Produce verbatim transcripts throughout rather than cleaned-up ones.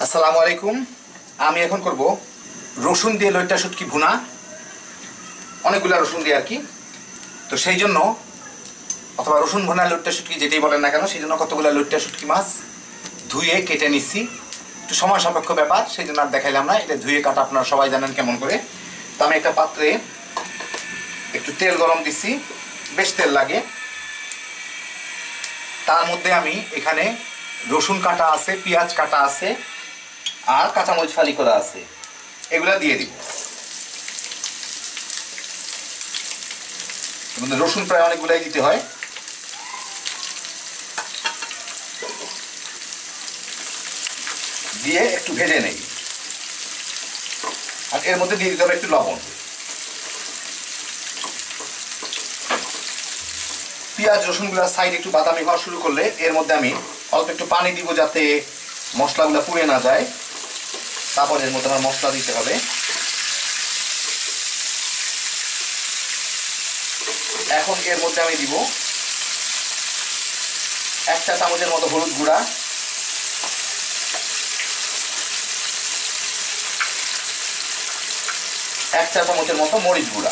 আসসালামু আলাইকুম। আমি এখন করব রসুন দিয়ে লইট্টা শুটকি ভুনা, অনেকগুলো রসুন দিয়ে আর কি। তো সেই জন্য অথবা রসুন ভুনা লইট্টা শুটকি যেটাই বলেন না কেন, সেই জন্য কতগুলো লইট্টা শুটকি মাছ ধুয়ে কেটে নিচ্ছি। একটু সময় সাপেক্ষ ব্যাপার, সেই জন্য আর দেখাইলাম না। এটা ধুয়ে কাটা আপনারা সবাই জানেন কেমন করে। তো আমি একটা পাত্রে একটু তেল গরম দিচ্ছি, বেশ তেল লাগে। তার মধ্যে আমি এখানে রসুন কাটা আছে, পেঁয়াজ কাটা আছে, আর কাঁচামরিচ ফালি করা আছে, এগুলা দিয়ে দিব। রসুন প্রায় অনেকগুলাই দিতে হয়। দিয়ে একটু ভেজে নেই, আর এর মধ্যে দিয়ে দিতে হবে একটু লবণ। পেঁয়াজ রসুনগুলো সাইড একটু বাদামি হওয়া শুরু করলে এর মধ্যে আমি অল্প একটু পানি দিব, যাতে মশলাগুলো পুড়ে না যায়। তারপর এর মধ্যে আমার মশলা দিতে হবে। এখন এর মধ্যে আমি দিব এক চা চামচের মতো হলুদ গুঁড়া, এক চা চামচের মতো মরিচ গুঁড়া,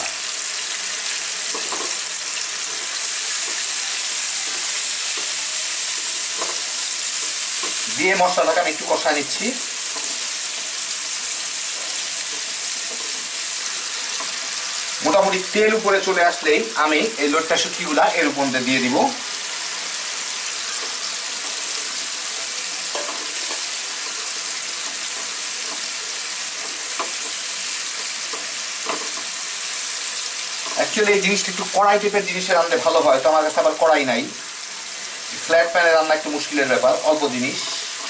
দিয়ে মশলাটাকে আমি একটু কষা নিচ্ছি। মোটামুটি তেল উপরে চলে আসলেই আমি এই লইট্টা শুটকিগুলা এর উপর দিয়ে দিব। অ্যাকচুয়ালি এই জিনিসটা একটু কড়াই টাইপের জিনিসের রান্না ভালো হয়, তো আমার কাছে আবার কড়াই নাই। ফ্ল্যাট প্যানে রান্না একটু মুশকিলের ব্যাপার, অল্প জিনিস।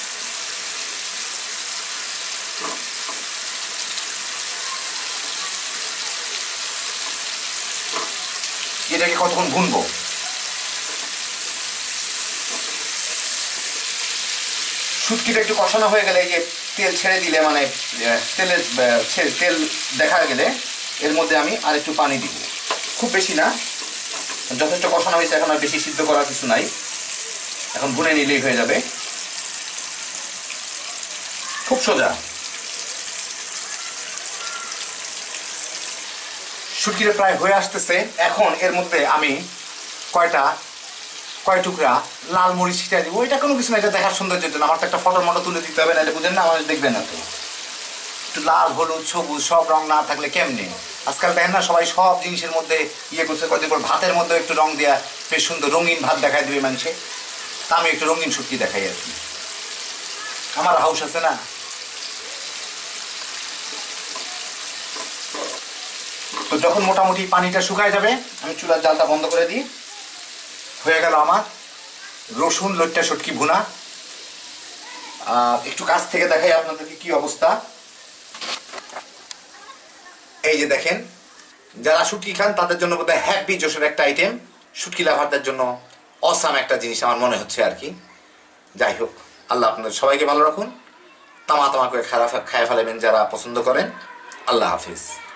এটাকে কতক্ষণ ভুনবো। শুটকিটা একটু কষানো হয়ে গেলে, এই যে তেল ছেড়ে দিলে, মানে তেলের তেল দেখা গেলে এর মধ্যে আমি আর একটু পানি দিব, খুব বেশি না, যথেষ্ট কষানো হয়েছে। এখন আর বেশি সিদ্ধ করার কিছু নাই, এখন ভুনে নিলেই হয়ে যাবে। খুব সোজা। শুটকিটা প্রায় হয়ে আসতেছে। এখন এর মধ্যে আমি কয়টা কয় টুকরা লাল মরিচ ছিটা দিব। এটা কোনো কিছু না, এটা দেখার সৌন্দর্যের জন্য। আমার তো একটা ফটোর মতো তুলে দিতে হবে, না এটা বুঝেন না, আমার দেখবেন না। তো একটু লাল হলুদ সবুজ সব রং না থাকলে কেমনে? আজকাল দেখেন না সবাই সব জিনিসের মধ্যে ইয়ে করছে, কদিন পর ভাতের মধ্যে একটু রং দেওয়া, বেশ সুন্দর রঙিন ভাত দেখাই দেবে মানুষে। তা আমি একটু রঙিন শুটকি দেখাই আর কি, আমার হাউস আছে না। তো যখন মোটামুটি পানিটা শুকায় যাবে, আমি চুলার জালটা বন্ধ করে দিই। হয়ে গেল আমার রসুন লইট্টা শুটকি ভুনা। একটু কাছ থেকে দেখাই আপনাদেরকে কি অবস্থা। এই যে দেখেন, যারা শুটকি খান তাদের জন্য বোধহয় হ্যাপি জোশের একটা আইটেম, শুটকি লাভারদের জন্য অসাম একটা জিনিস আমার মনে হচ্ছে আর কি। যাই হোক, আল্লাহ আপনাদের সবাইকে ভালো রাখুন। তামা তামা করে খারাপ খায় ফেলাবেন যারা পছন্দ করেন। আল্লাহ হাফিজ।